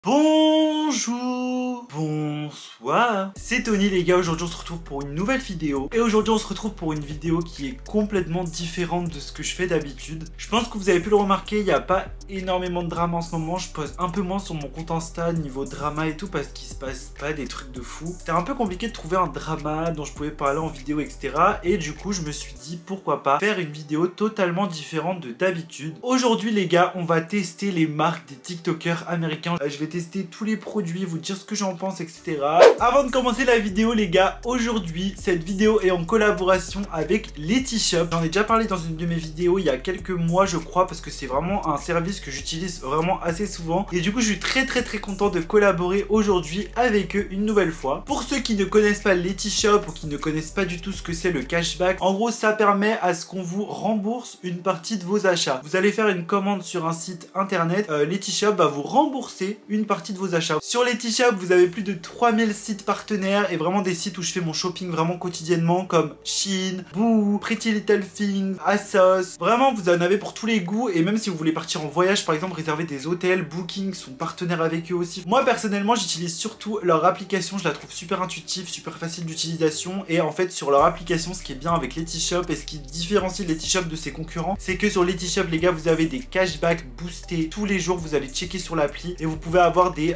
Bonjour, bonsoir, c'est Tony les gars. Aujourd'hui on se retrouve pour une nouvelle vidéo. Et aujourd'hui on se retrouve pour une vidéo qui est complètement différente de ce que je fais d'habitude. Je pense que vous avez pu le remarquer, il n'y a pas énormément de drama en ce moment. Je poste un peu moins sur mon compte Insta niveau drama et tout, parce qu'il se passe pas des trucs de fou. C'était un peu compliqué de trouver un drama dont je pouvais parler en vidéo, etc. Et du coup je me suis dit pourquoi pas faire une vidéo totalement différente de d'habitude. Aujourd'hui les gars, on va tester les marques des TikTokers américains. Je vais tester tous les produits, vous dire ce que j'en pense, etc. Avant de commencer la vidéo les gars, aujourd'hui cette vidéo est en collaboration avec Letishop. J'en ai déjà parlé dans une de mes vidéos il y a quelques mois je crois, parce que c'est vraiment un service que j'utilise vraiment assez souvent. Et du coup je suis très content de collaborer aujourd'hui avec eux une nouvelle fois. Pour ceux qui ne connaissent pas Letishop ou qui ne connaissent pas du tout ce que c'est le cashback, en gros ça permet à ce qu'on vous rembourse une partie de vos achats. Vous allez faire une commande sur un site internet, Letishop va vous rembourser une partie de vos achats. Sur Letishop vous avez plus de 3000 sites partenaires et vraiment des sites où je fais mon shopping vraiment quotidiennement, comme Shein, Boo, Pretty Little Things, ASOS. Vraiment vous en avez pour tous les goûts. Et même si vous voulez partir en voyage par exemple, réserver des hôtels, Booking sont partenaires avec eux aussi. Moi personnellement j'utilise surtout leur application, je la trouve super intuitive, super facile d'utilisation. Et en fait sur leur application, ce qui est bien avec Letishop et ce qui différencie Letishop de ses concurrents, c'est que sur Letishop les gars, vous avez des cashbacks boostés tous les jours. Vous allez checker sur l'appli et vous pouvez avoir des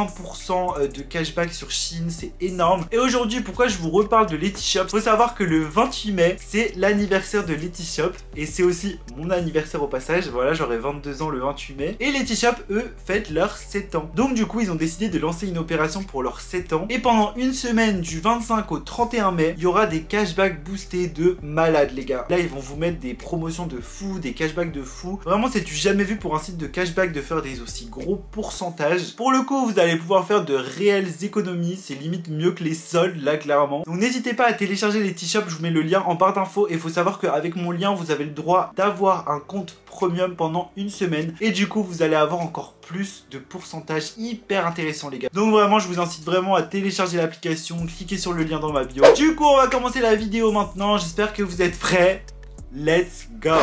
20% de cashback sur Shein, c'est énorme. Et aujourd'hui pourquoi je vous reparle de Letishop, faut savoir que le 28 mai c'est l'anniversaire de Letishop et c'est aussi mon anniversaire au passage. Voilà, j'aurai 22 ans le 28 mai et Letishop eux fêtent leurs 7 ans. Donc du coup ils ont décidé de lancer une opération pour leurs 7 ans et pendant une semaine du 25 au 31 mai il y aura des cashbacks boostés de malades les gars. Là ils vont vous mettre des promotions de fou, des cashbacks de fou. Vraiment c'est du jamais vu pour un site de cashback de faire des aussi gros pourcentages. Pour le coup vous allez pouvoir faire de réelles économies, c'est limite mieux que les soldes là clairement. Donc n'hésitez pas à télécharger Letishop, je vous mets le lien en barre d'infos. Et il faut savoir qu'avec mon lien vous avez le droit d'avoir un compte premium pendant une semaine et du coup vous allez avoir encore plus de pourcentages hyper intéressants les gars. Donc vraiment je vous incite vraiment à télécharger l'application, cliquez sur le lien dans ma bio. Du coup on va commencer la vidéo maintenant, j'espère que vous êtes prêts. Let's go.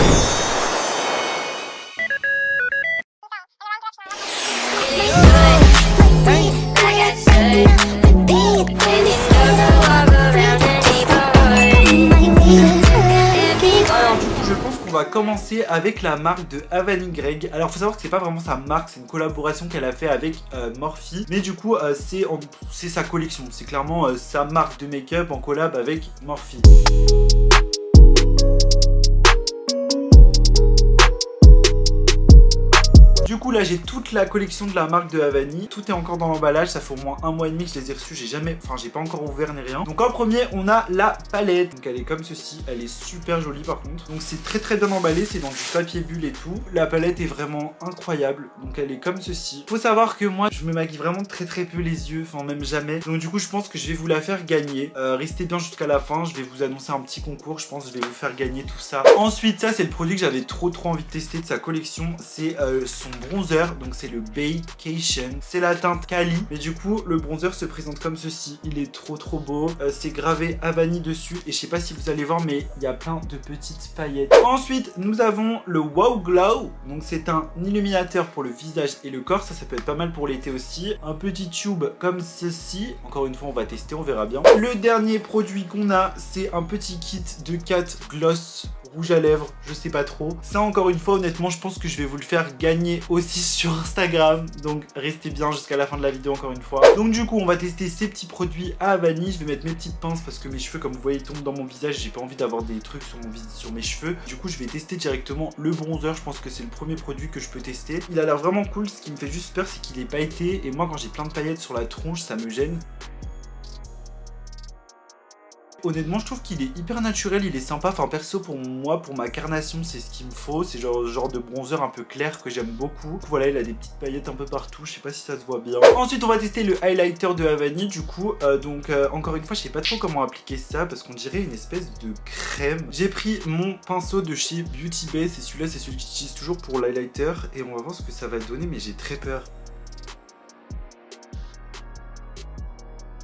On va commencer avec la marque de Avani Greg. Alors faut savoir que c'est pas vraiment sa marque, c'est une collaboration qu'elle a fait avec Morphe. Mais du coup c'est sa collection, c'est clairement sa marque de make-up en collab avec Morphe. Du coup là j'ai toute la collection de la marque de Avani. Tout est encore dans l'emballage, ça fait au moins un mois et demi que je les ai reçus. J'ai pas encore ouvert ni rien. Donc en premier on a la palette. Donc elle est comme ceci, elle est super jolie par contre. Donc c'est très bien emballé, c'est dans du papier bulle et tout. La palette est vraiment incroyable. Donc elle est comme ceci. Faut savoir que moi je me maquille vraiment très peu les yeux, enfin même jamais. Donc du coup je pense que je vais vous la faire gagner. Restez bien jusqu'à la fin, je vais vous annoncer un petit concours. Je pense que je vais vous faire gagner tout ça. Ensuite ça c'est le produit que j'avais trop envie de tester de sa collection. C'est son bronzer, donc c'est le Baycation, c'est la teinte Cali, mais du coup le bronzer se présente comme ceci, il est trop beau, c'est gravé Avani dessus et je sais pas si vous allez voir mais il y a plein de petites paillettes. Ensuite nous avons le Wow Glow, donc c'est un illuminateur pour le visage et le corps, ça peut être pas mal pour l'été aussi. Un petit tube comme ceci, encore une fois on va tester, on verra bien. Le dernier produit qu'on a, c'est un petit kit de 4 gloss rouge à lèvres, je sais pas trop. Ça encore une fois honnêtement je pense que je vais vous le faire gagner aussi sur Instagram. Donc restez bien jusqu'à la fin de la vidéo encore une fois. Donc du coup on va tester ces petits produits à Avani. Je vais mettre mes petites pinces parce que mes cheveux comme vous voyez tombent dans mon visage. J'ai pas envie d'avoir des trucs sur mes cheveux. Du coup je vais tester directement le bronzer. Je pense que c'est le premier produit que je peux tester. Il a l'air vraiment cool. Ce qui me fait juste peur c'est qu'il est pailleté. Et moi quand j'ai plein de paillettes sur la tronche ça me gêne. Honnêtement je trouve qu'il est hyper naturel, il est sympa, enfin perso pour moi, pour ma carnation c'est ce qu'il me faut, c'est genre de bronzer un peu clair que j'aime beaucoup. Voilà il a des petites paillettes un peu partout, je sais pas si ça se voit bien. Ensuite on va tester le highlighter de Avani du coup, encore une fois je sais pas trop comment appliquer ça parce qu'on dirait une espèce de crème. J'ai pris mon pinceau de chez Beauty Bay, c'est celui-là, c'est celui que j'utilise toujours pour l'highlighter et on va voir ce que ça va donner mais j'ai très peur.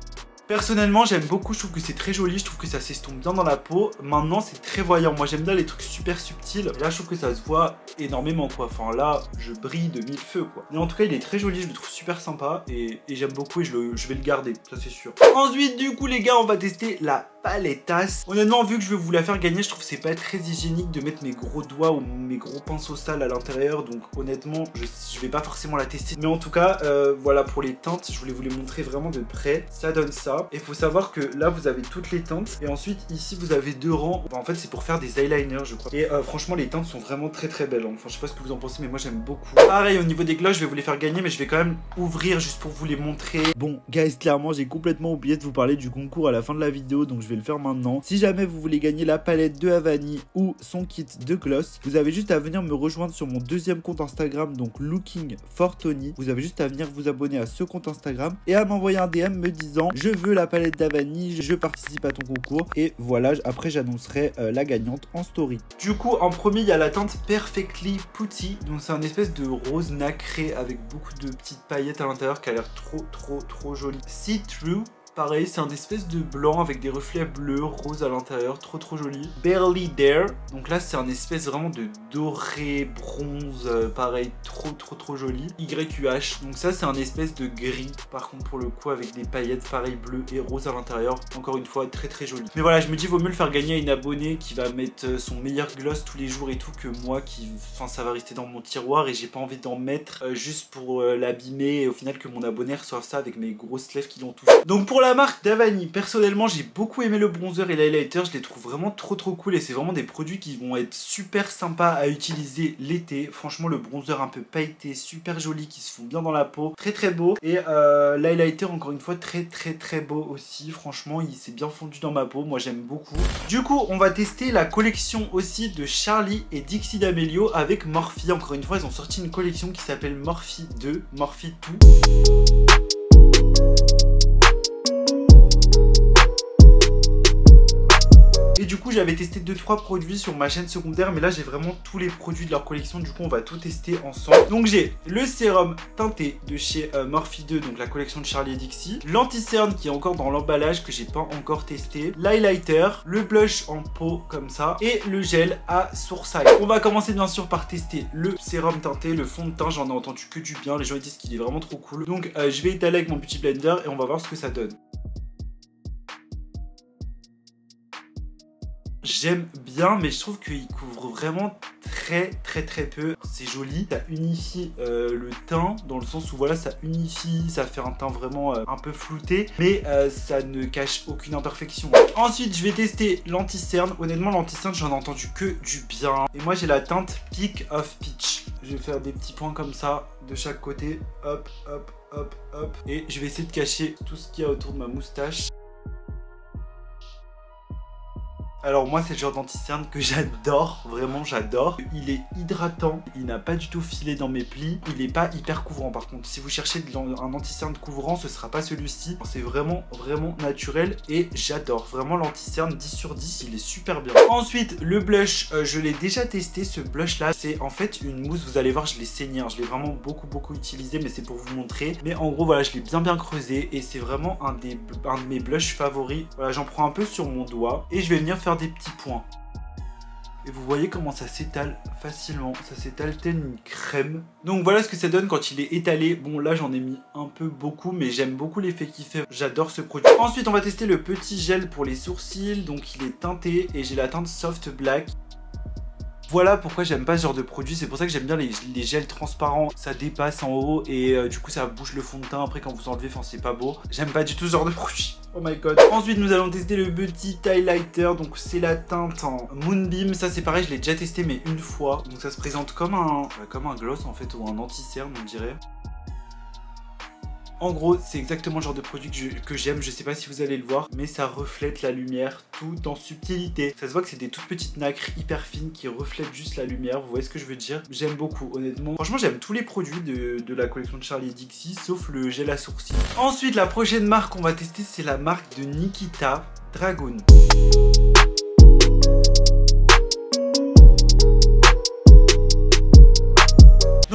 Personnellement j'aime beaucoup, je trouve que c'est très joli, je trouve que ça s'estompe bien dans la peau. Maintenant c'est très voyant, moi j'aime bien les trucs super subtils. Et là je trouve que ça se voit énormément quoi, enfin là je brille de mille feux quoi. Mais en tout cas il est très joli, je le trouve super sympa et j'aime beaucoup et je vais le garder, ça c'est sûr. Ensuite du coup les gars on va tester la palettasse. Honnêtement vu que je vais vous la faire gagner, je trouve que c'est pas très hygiénique de mettre mes gros doigts ou mes gros pinceaux sales à l'intérieur. Donc honnêtement je vais pas forcément la tester. Mais en tout cas voilà pour les teintes, je voulais vous les montrer vraiment de près. Ça donne ça. Et il faut savoir que là vous avez toutes les teintes. Et ensuite ici vous avez 2 rangs. En fait c'est pour faire des eyeliners je crois. Et franchement les teintes sont vraiment très très belles. Enfin je sais pas ce que vous en pensez mais moi j'aime beaucoup. Pareil au niveau des gloss je vais vous les faire gagner. Mais je vais quand même ouvrir juste pour vous les montrer. Bon guys clairement j'ai complètement oublié de vous parler du concours à la fin de la vidéo. Donc je vais le faire maintenant. Si jamais vous voulez gagner la palette de Havani ou son kit de gloss, vous avez juste à venir me rejoindre sur mon deuxième compte Instagram, donc Looking for Tony. Vous avez juste à venir vous abonner à ce compte Instagram et à m'envoyer un DM me disant je veux la palette d'Havani, je participe à ton concours. Et voilà, après j'annoncerai la gagnante en story. Du coup en premier il y a la teinte Perfectly Putty. Donc c'est un espèce de rose nacré avec beaucoup de petites paillettes à l'intérieur qui a l'air trop joli. See Through. Pareil, c'est un espèce de blanc avec des reflets bleus, rose à l'intérieur, trop joli. Barely There, donc là c'est un espèce vraiment de doré, bronze, pareil, trop joli. YUH, donc ça c'est un espèce de gris, par contre pour le coup avec des paillettes pareil bleu et rose à l'intérieur. Encore une fois, très joli. Mais voilà, je me dis vaut mieux le faire gagner à une abonnée qui va mettre son meilleur gloss tous les jours et tout que moi qui, enfin ça va rester dans mon tiroir et j'ai pas envie d'en mettre juste pour l'abîmer et au final que mon abonné reçoive ça avec mes grosses lèvres qui l'ont touché. Donc pour la marque d'Havani, personnellement j'ai beaucoup aimé le bronzer et l'highlighter, je les trouve vraiment trop cool et c'est vraiment des produits qui vont être super sympas à utiliser l'été. Franchement le bronzer un peu pailleté, super joli, qui se font bien dans la peau, très beau. Et l'highlighter encore une fois très beau aussi, franchement il s'est bien fondu dans ma peau, moi j'aime beaucoup. Du coup on va tester la collection aussi de Charli et Dixie D'Amelio avec Morphe. Encore une fois ils ont sorti une collection qui s'appelle Morphe 2, Morphe 2. Et du coup j'avais testé 2-3 produits sur ma chaîne secondaire, mais là j'ai vraiment tous les produits de leur collection, du coup on va tout tester ensemble. Donc j'ai le sérum teinté de chez Morphe 2, donc la collection de Charli et Dixie, l'anti-cerne qui est encore dans l'emballage que j'ai pas encore testé, l'highlighter, le blush en pot comme ça et le gel à sourcil. On va commencer bien sûr par tester le sérum teinté, le fond de teint, j'en ai entendu que du bien, les gens ils disent qu'il est vraiment trop cool. Donc je vais étaler avec mon petit blender et on va voir ce que ça donne. J'aime bien, mais je trouve qu'il couvre vraiment très peu. C'est joli, ça unifie le teint dans le sens où voilà, ça unifie, ça fait un teint vraiment un peu flouté, mais ça ne cache aucune imperfection. Ensuite je vais tester l'anti-cerne. Honnêtement l'anti-cerne j'en ai entendu que du bien. Et moi j'ai la teinte Peak of Peach. Je vais faire des petits points comme ça de chaque côté, hop. Et je vais essayer de cacher tout ce qu'il y a autour de ma moustache. Alors moi c'est le genre d'anti-cerne que j'adore, vraiment j'adore. Il est hydratant, il n'a pas du tout filé dans mes plis, il n'est pas hyper couvrant par contre. Si vous cherchez un anti-cerne couvrant, ce sera pas celui-ci. C'est vraiment naturel et j'adore. Vraiment l'anti-cerne 10 sur 10, il est super bien. Ensuite le blush, je l'ai déjà testé ce blush là. C'est en fait une mousse, vous allez voir je l'ai saigné, hein. Je l'ai vraiment beaucoup utilisé mais c'est pour vous montrer. Mais en gros voilà, je l'ai bien creusé et c'est vraiment un de mes blushs favoris. Voilà, j'en prends un peu sur mon doigt et je vais venir faire des petits points. Et vous voyez comment ça s'étale facilement, ça s'étale tel une crème. Donc voilà ce que ça donne quand il est étalé. Bon là j'en ai mis un peu beaucoup, mais j'aime beaucoup l'effet qu'il fait, j'adore ce produit. Ensuite on va tester le petit gel pour les sourcils, donc il est teinté et j'ai la teinte Soft Black. Voilà pourquoi j'aime pas ce genre de produit, c'est pour ça que j'aime bien les gels transparents, ça dépasse en haut et du coup ça bouge le fond de teint après quand vous enlevez, enfin c'est pas beau. J'aime pas du tout ce genre de produit. Oh my god. Ensuite nous allons tester le petit highlighter, donc c'est la teinte en Moonbeam. Ça c'est pareil, je l'ai déjà testé mais une fois. Donc ça se présente comme un gloss en fait, ou un anti-cerne on dirait. En gros, c'est exactement le genre de produit que j'aime, je sais pas si vous allez le voir, mais ça reflète la lumière tout en subtilité. Ça se voit que c'est des toutes petites nacres hyper fines qui reflètent juste la lumière, vous voyez ce que je veux dire? J'aime beaucoup, honnêtement. Franchement, j'aime tous les produits de la collection de Charli et Dixie, sauf le gel à sourcils. Ensuite, la prochaine marque qu'on va tester, c'est la marque de Nikita, Dragon.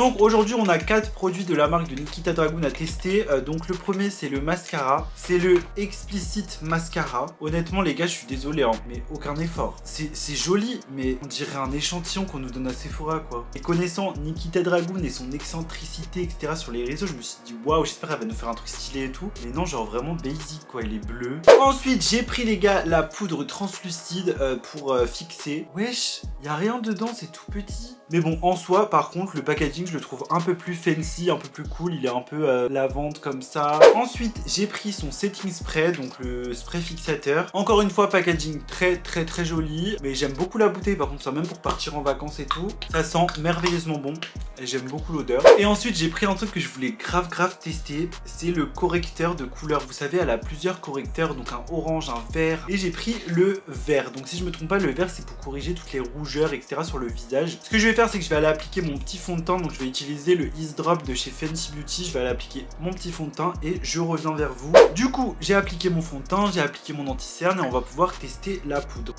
Donc aujourd'hui on a 4 produits de la marque de Nikita Dragun à tester. Donc le premier c'est le mascara, c'est le Explicit Mascara. Honnêtement les gars je suis désolé hein, mais aucun effort. C'est joli mais on dirait un échantillon qu'on nous donne à Sephora quoi. Et connaissant Nikita Dragun et son excentricité etc sur les réseaux, je me suis dit waouh, j'espère qu'elle va nous faire un truc stylé et tout. Mais non, genre vraiment basic quoi, il est bleu. Ensuite j'ai pris les gars la poudre translucide pour fixer. Wesh, y a rien dedans, c'est tout petit. Mais bon, en soi, par contre, le packaging, je le trouve un peu plus fancy, un peu plus cool. Il est un peu lavande comme ça. Ensuite, j'ai pris son setting spray, donc le spray fixateur. Encore une fois, packaging très joli. Mais j'aime beaucoup la bouteille, par contre, ça même pour partir en vacances et tout. Ça sent merveilleusement bon. Et j'aime beaucoup l'odeur. Et ensuite, j'ai pris un truc que je voulais grave tester. C'est le correcteur de couleur. Vous savez, elle a plusieurs correcteurs, donc un orange, un vert. Et j'ai pris le vert. Donc si je me trompe pas, le vert, c'est pour corriger toutes les rougeurs, etc. sur le visage. Ce que je vais faire, c'est que je vais aller appliquer mon petit fond de teint. Donc je vais utiliser le Ease Drop de chez Fenty Beauty. Je vais aller appliquer mon petit fond de teint et je reviens vers vous. Du coup, j'ai appliqué mon fond de teint, j'ai appliqué mon anti-cerne et on va pouvoir tester la poudre.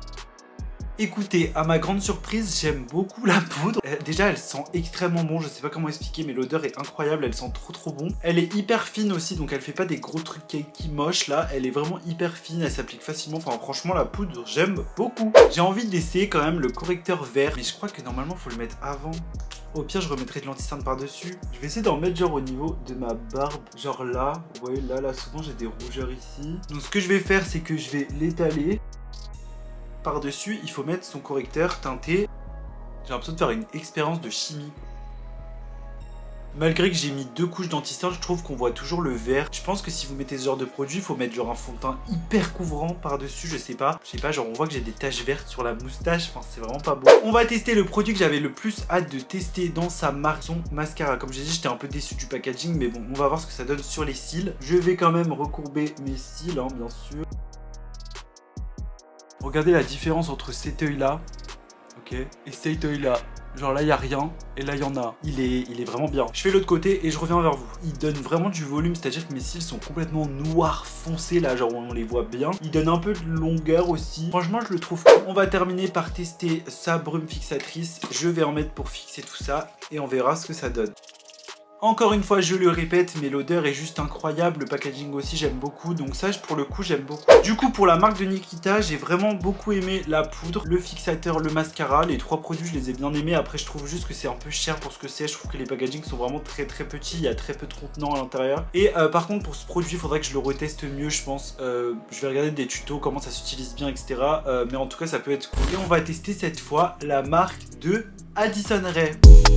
Écoutez, à ma grande surprise, j'aime beaucoup la poudre. Déjà, elle sent extrêmement bon. Je sais pas comment expliquer, mais l'odeur est incroyable. Elle sent trop bon. Elle est hyper fine aussi, donc elle fait pas des gros trucs qui moches là. Elle est vraiment hyper fine. Elle s'applique facilement. Enfin, franchement, la poudre, j'aime beaucoup. J'ai envie d'essayer quand même le correcteur vert, mais je crois que normalement, faut le mettre avant. Au pire, je remettrai de l'anti-cerne par-dessus. Je vais essayer d'en mettre genre au niveau de ma barbe. Genre là, vous voyez, là, souvent j'ai des rougeurs ici. Donc ce que je vais faire, c'est que je vais l'étaler. Par-dessus, il faut mettre son correcteur teinté. J'ai l'impression de faire une expérience de chimie. Malgré que j'ai mis 2 couches d'anti-cerne, je trouve qu'on voit toujours le vert. Je pense que si vous mettez ce genre de produit, il faut mettre genre un fond de teint hyper couvrant par-dessus, je sais pas, genre on voit que j'ai des taches vertes sur la moustache, enfin c'est vraiment pas beau. On va tester le produit que j'avais le plus hâte de tester dans sa marque, son mascara. Comme j'ai dit, j'étais un peu déçu du packaging, mais bon, on va voir ce que ça donne sur les cils. Je vais quand même recourber mes cils, hein, bien sûr. Regardez la différence entre cet œil là, ok, et cet œil là. Genre là il n'y a rien et là il y en a. Il est vraiment bien. Je fais l'autre côté et je reviens vers vous. Il donne vraiment du volume, c'est-à-dire que mes cils sont complètement noirs foncés là, genre on les voit bien. Il donne un peu de longueur aussi. Franchement je le trouve cool. On va terminer par tester sa brume fixatrice. Je vais en mettre pour fixer tout ça et on verra ce que ça donne. Encore une fois, je le répète, mais l'odeur est juste incroyable. Le packaging aussi, j'aime beaucoup. Donc ça, pour le coup, j'aime beaucoup. Du coup, pour la marque de Nikita, j'ai vraiment beaucoup aimé la poudre, le fixateur, le mascara. Les 3 produits, je les ai bien aimés. Après, je trouve juste que c'est un peu cher pour ce que c'est. Je trouve que les packagings sont vraiment très petits. Il y a très peu de contenants à l'intérieur. Et par contre, pour ce produit, il faudrait que je le reteste mieux, je pense. Je vais regarder des tutos, comment ça s'utilise bien, etc. Mais en tout cas, ça peut être cool. Et on va tester cette fois la marque de Addison Rae.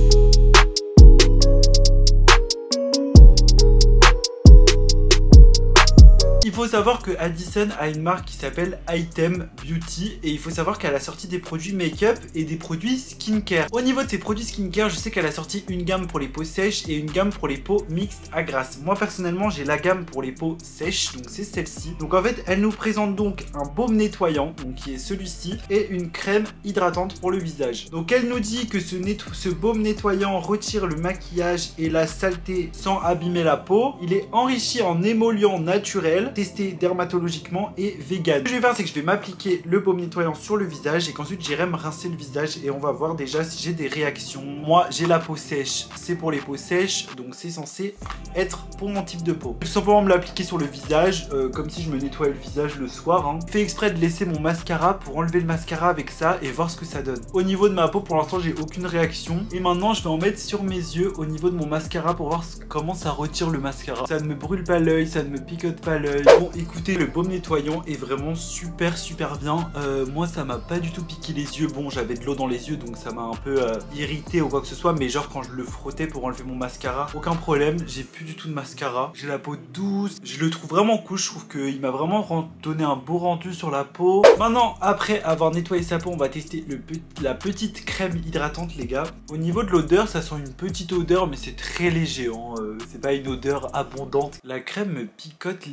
Il faut savoir que Addison a une marque qui s'appelle Item Beauty et il faut savoir qu'elle a sorti des produits make-up et des produits skincare. Au niveau de ses produits skincare, je sais qu'elle a sorti une gamme pour les peaux sèches et une gamme pour les peaux mixtes à grasse. Moi personnellement, j'ai la gamme pour les peaux sèches, donc c'est celle-ci. Donc en fait, elle nous présente donc un baume nettoyant, donc qui est celui-ci, et une crème hydratante pour le visage. Donc elle nous dit que ce baume nettoyant retire le maquillage et la saleté sans abîmer la peau. Il est enrichi en émollient naturel, testé dermatologiquement et vegan. Ce que je vais faire, c'est que je vais m'appliquer le baume nettoyant sur le visage et qu'ensuite j'irai me rincer le visage et on va voir déjà si j'ai des réactions. Moi, j'ai la peau sèche, c'est pour les peaux sèches, donc c'est censé être pour mon type de peau. Tout simplement me l'appliquer sur le visage, comme si je me nettoyais le visage le soir. Hein. Je fais exprès de laisser mon mascara pour enlever le mascara avec ça et voir ce que ça donne. Au niveau de ma peau, pour l'instant, j'ai aucune réaction. Et maintenant, je vais en mettre sur mes yeux au niveau de mon mascara pour voir comment ça retire le mascara. Ça ne me brûle pas l'œil, ça ne me picote pas l'œil. Bon, écoutez, le baume nettoyant est vraiment super bien. Moi, ça m'a pas du tout piqué les yeux. Bon, j'avais de l'eau dans les yeux, donc ça m'a un peu irrité ou quoi que ce soit. Mais genre, quand je le frottais pour enlever mon mascara, aucun problème. J'ai plus du tout de mascara. J'ai la peau douce. Je le trouve vraiment cool. Je trouve qu'il m'a vraiment donné un beau rendu sur la peau. Maintenant, après avoir nettoyé sa peau, on va tester la petite crème hydratante, les gars. Au niveau de l'odeur, ça sent une petite odeur, mais c'est très léger. Hein. C'est pas une odeur abondante. La crème me picote légèrement.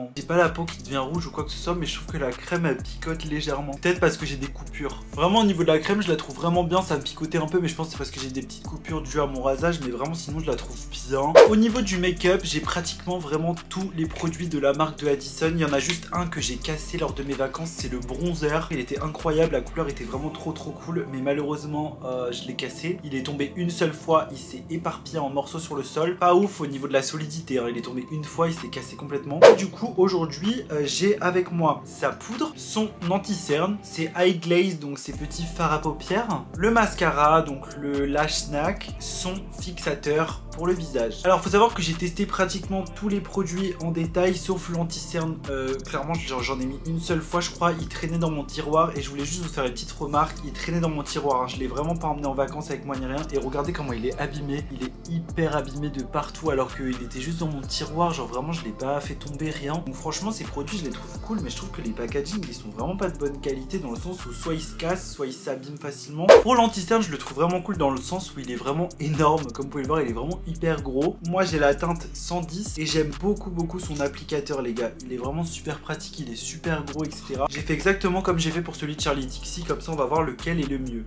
vraiment. J'ai pas la peau qui devient rouge ou quoi que ce soit, mais je trouve que la crème elle picote légèrement. Peut-être parce que j'ai des coupures. Vraiment au niveau de la crème je la trouve vraiment bien, ça me picotait un peu, mais je pense que c'est parce que j'ai des petites coupures dues à mon rasage, mais vraiment sinon je la trouve bien. Au niveau du make-up, j'ai pratiquement vraiment tous les produits de la marque de Addison. Il y en a juste un que j'ai cassé lors de mes vacances, c'est le bronzer. Il était incroyable, la couleur était vraiment trop cool, mais malheureusement je l'ai cassé. Il est tombé une seule fois, il s'est éparpillé en morceaux sur le sol. Pas ouf au niveau de la solidité, hein. Il est tombé une fois, il s'est cassé complètement. Et du coup aujourd'hui j'ai avec moi sa poudre, son anti-cerne, ses eye glaze, donc ses petits fards à paupières, le mascara, donc le lash snack, son fixateur pour le visage. Alors faut savoir que j'ai testé pratiquement tous les produits en détail sauf l'anti-cerne. Clairement j'en ai mis une seule fois je crois, il traînait dans mon tiroir et je voulais juste vous faire une petite remarque, il traînait dans mon tiroir, hein. Je l'ai vraiment pas emmené en vacances avec moi ni rien et regardez comment il est abîmé, il est hyper abîmé de partout alors qu'il était juste dans mon tiroir, genre vraiment je l'ai pas fait tomber rien. Donc franchement ces produits je les trouve cool, mais je trouve que les packaging ils sont vraiment pas de bonne qualité dans le sens où soit ils se cassent, soit ils s'abîment facilement. Pour l'anti-cerne je le trouve vraiment cool dans le sens où il est vraiment énorme, comme vous pouvez le voir il est vraiment hyper gros. Moi j'ai la teinte 110 et j'aime beaucoup son applicateur les gars, il est vraiment super pratique, il est super gros etc. J'ai fait exactement comme j'ai fait pour celui de Charlie Dixie, comme ça on va voir lequel est le mieux.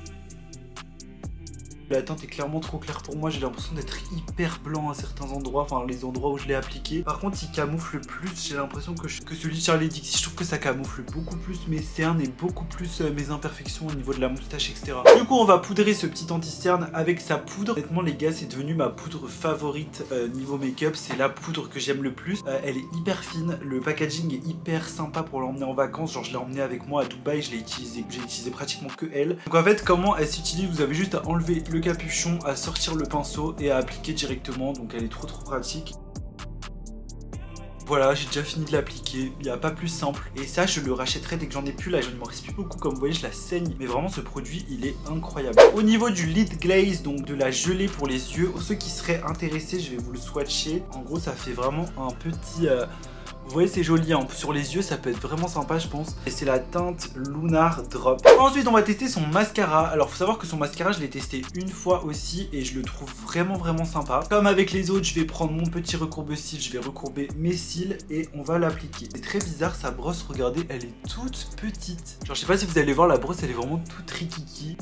La teinte est clairement trop claire pour moi, j'ai l'impression d'être hyper blanc à certains endroits, enfin les endroits où je l'ai appliqué. Par contre il camoufle plus, j'ai l'impression que celui de Charlie Dixie, je trouve que ça camoufle beaucoup plus mes cernes et beaucoup plus mes imperfections au niveau de la moustache etc. Du coup on va poudrer ce petit anti-cerne avec sa poudre. Honnêtement les gars c'est devenu ma poudre favorite niveau make-up, c'est la poudre que j'aime le plus. Elle est hyper fine, le packaging est hyper sympa pour l'emmener en vacances, genre je l'ai emmené avec moi à Dubaï, j'ai utilisé pratiquement que elle. Donc en fait comment elle s'utilise, vous avez juste à enlever le capuchon, à sortir le pinceau et à appliquer directement, donc elle est trop pratique. Voilà, j'ai déjà fini de l'appliquer, il n'y a pas plus simple. Et ça, je le rachèterai dès que j'en ai plus. Là, je ne m'en reste plus beaucoup, comme vous voyez, je la saigne. Mais vraiment, ce produit, il est incroyable. Au niveau du lid glaze, donc de la gelée pour les yeux, ceux qui seraient intéressés, je vais vous le swatcher. En gros, ça fait vraiment un petit... Vous voyez c'est joli hein. Sur les yeux ça peut être vraiment sympa je pense. Et c'est la teinte Lunar Drop. Ensuite on va tester son mascara. Alors faut savoir que son mascara je l'ai testé une fois aussi et je le trouve vraiment sympa. Comme avec les autres je vais prendre mon petit recourbe-cils, je vais recourber mes cils et on va l'appliquer. C'est très bizarre sa brosse, regardez elle est toute petite. Genre je sais pas si vous allez voir la brosse elle est vraiment toute rikiki.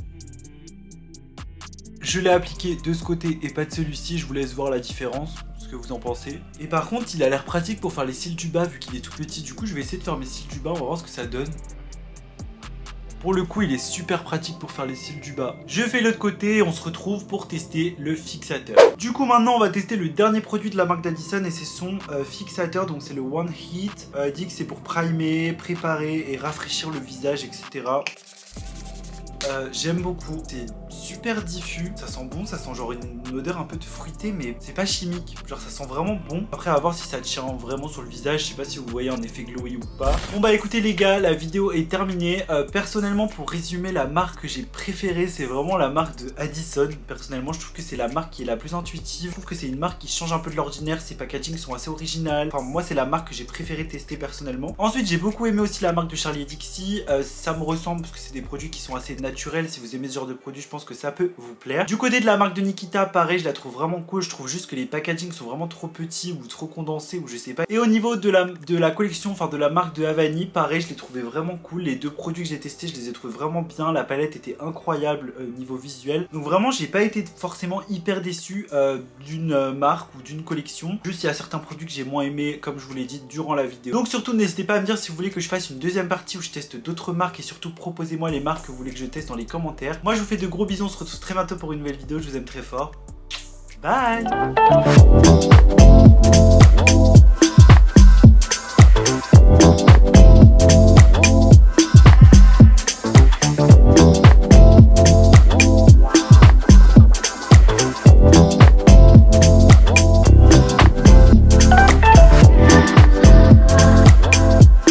Je l'ai appliqué de ce côté et pas de celui-ci, je vous laisse voir la différence, ce que vous en pensez. Et par contre, il a l'air pratique pour faire les cils du bas vu qu'il est tout petit. Du coup, je vais essayer de faire mes cils du bas, on va voir ce que ça donne. Pour le coup, il est super pratique pour faire les cils du bas. Je fais l'autre côté et on se retrouve pour tester le fixateur. Du coup, maintenant, on va tester le dernier produit de la marque d'Addison et c'est son fixateur. Donc, c'est le One Heat. Il dit que c'est pour primer, préparer et rafraîchir le visage, etc. J'aime beaucoup, c'est super diffus, ça sent bon, ça sent genre une odeur un peu de fruité mais c'est pas chimique, genre ça sent vraiment bon. Après à voir si ça tient vraiment sur le visage, je sais pas si vous voyez un effet glowy ou pas. Bon bah écoutez les gars, la vidéo est terminée. Personnellement pour résumer la marque que j'ai préférée c'est vraiment la marque de Addison. Personnellement je trouve que c'est la marque qui est la plus intuitive, je trouve que c'est une marque qui change un peu de l'ordinaire, ses packagings sont assez originales. Enfin moi c'est la marque que j'ai préféré tester personnellement. Ensuite j'ai beaucoup aimé aussi la marque de Charlie Dixie, ça me ressemble parce que c'est des produits qui sont assez naturels. Si vous aimez ce genre de produit je pense que ça peut vous plaire. Du côté de la marque de Nikita pareil je la trouve vraiment cool, je trouve juste que les packagings sont vraiment trop petits ou trop condensés ou je sais pas. Et au niveau de la collection, enfin de la marque de Havani pareil je les trouvais vraiment cool, les deux produits que j'ai testés je les ai trouvés vraiment bien, la palette était incroyable niveau visuel. Donc vraiment j'ai pas été forcément hyper déçu d'une marque ou d'une collection, juste il y a certains produits que j'ai moins aimé comme je vous l'ai dit durant la vidéo. Donc surtout n'hésitez pas à me dire si vous voulez que je fasse une deuxième partie où je teste d'autres marques et surtout proposez-moi les marques que vous voulez que je teste dans les commentaires. Moi je vous fais de gros bisous, on se retrouve très bientôt pour une nouvelle vidéo, je vous aime très fort. Bye.